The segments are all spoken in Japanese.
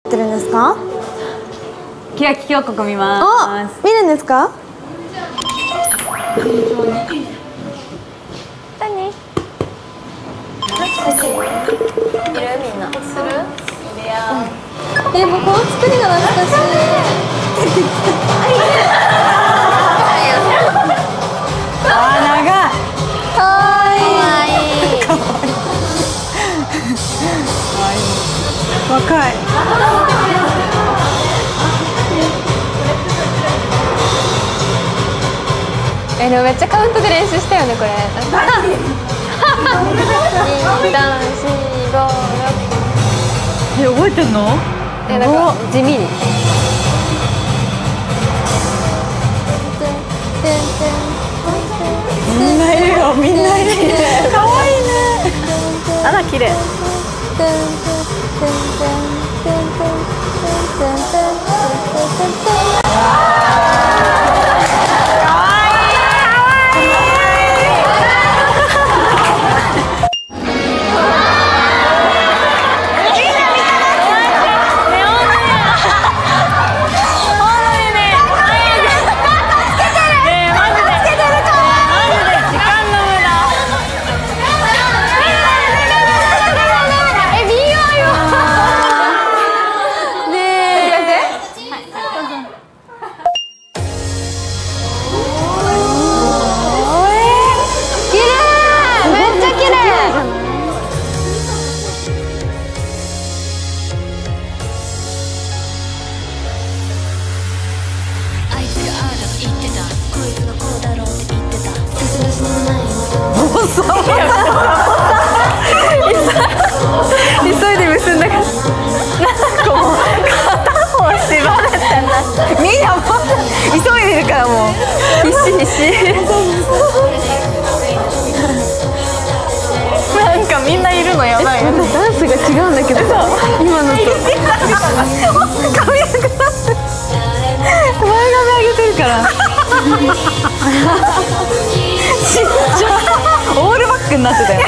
ってるんですか？ 欅峡谷見ます。 見るんですか？ 何？いるみんな。する？いるよ。 もうこの作りが懐かしい。 長い。 かわいい。 若い。 でもめっちゃカウントで練習したよねこれ。2、3、4、5、6。 覚えてんの？ なんか地味に。 みんないるよ、みんないる。可愛いね。あら綺麗。 急いで結んだから。なんかもう片方縛れてんだ。みんなも急いでるからもう必死。なんかみんないるのやばいよね。ダンスが違うんだけどさ、今のと髪上げたって前髪上げてるからちっちゃオールバックになってたよ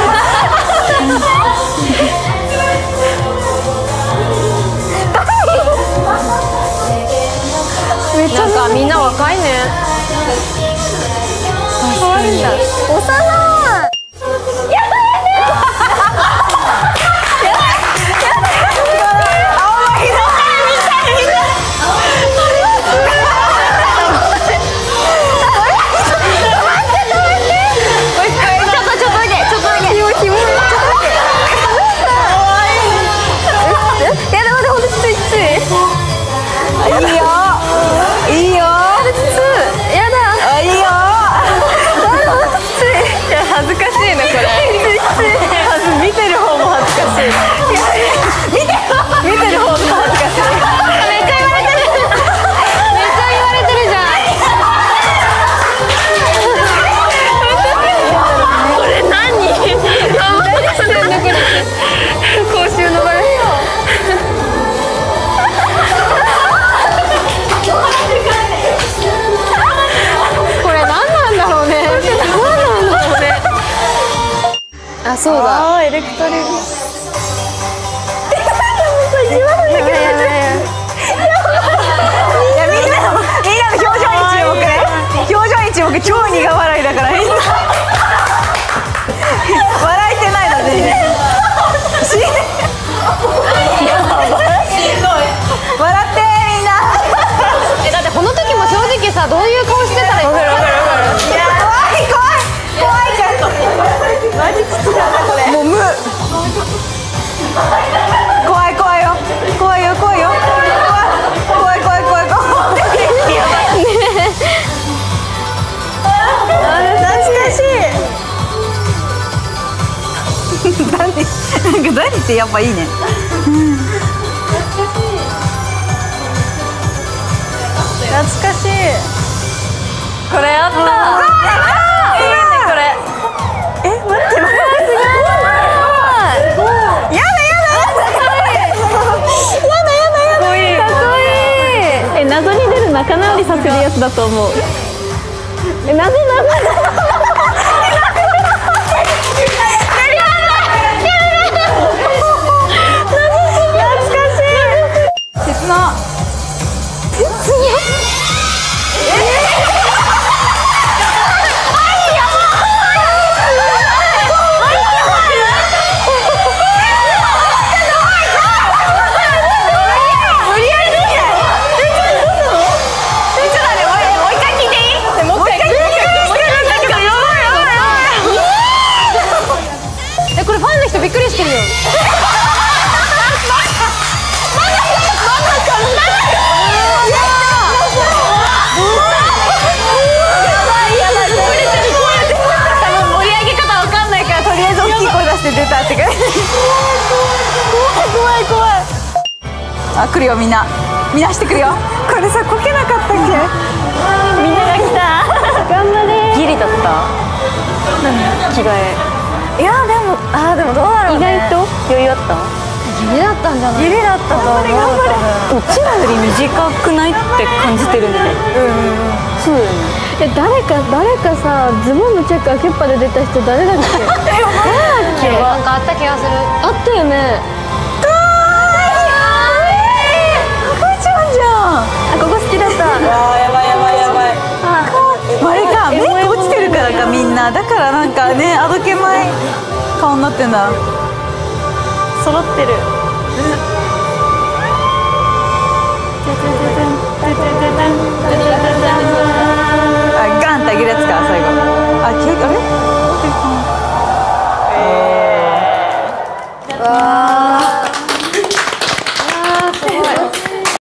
めっちゃなんかみんな若いね。可愛いんだ。幼い。あ、そうだ。エレクトリル。みんなの表情に注目ね。表情に注目。超苦笑いだからみんな。笑えてないだ全然。笑ってみんな。だってこの時も正直さ、どういう顔してたらいいか。マジ父だなこれ。もう無。怖いよ。怖いよ。怖い。懐かしい。なんかダニってやっぱいいね。懐かしい。これあった。いいねこれ。待って。謎に出る仲直りさせるやつだと思う。謎。懐かしい。 出たって感じ。怖い怖い。あ、来るよみんな。みんなしてくるよ。これさこけなかったっけ？みんなが来た。 頑張れ。 ギリだった。 何？ 着替え。 いやでもでもどうだろうね。 意外と余裕あった。 ギリだったんじゃない？ ギリだったと思う。 うちらより短くないって感じてるんだけど。そうだよね。 誰かさ、ズボンのチェック開けっぱで出た人誰だっけ？誰だっけ？ なんかあった気がする。 あったよね。あ、ここ好きだった。 やばい。あれか、メイク落ちてるからかみんな。だからなんかね、あどけない顔になってんだ。 揃ってる。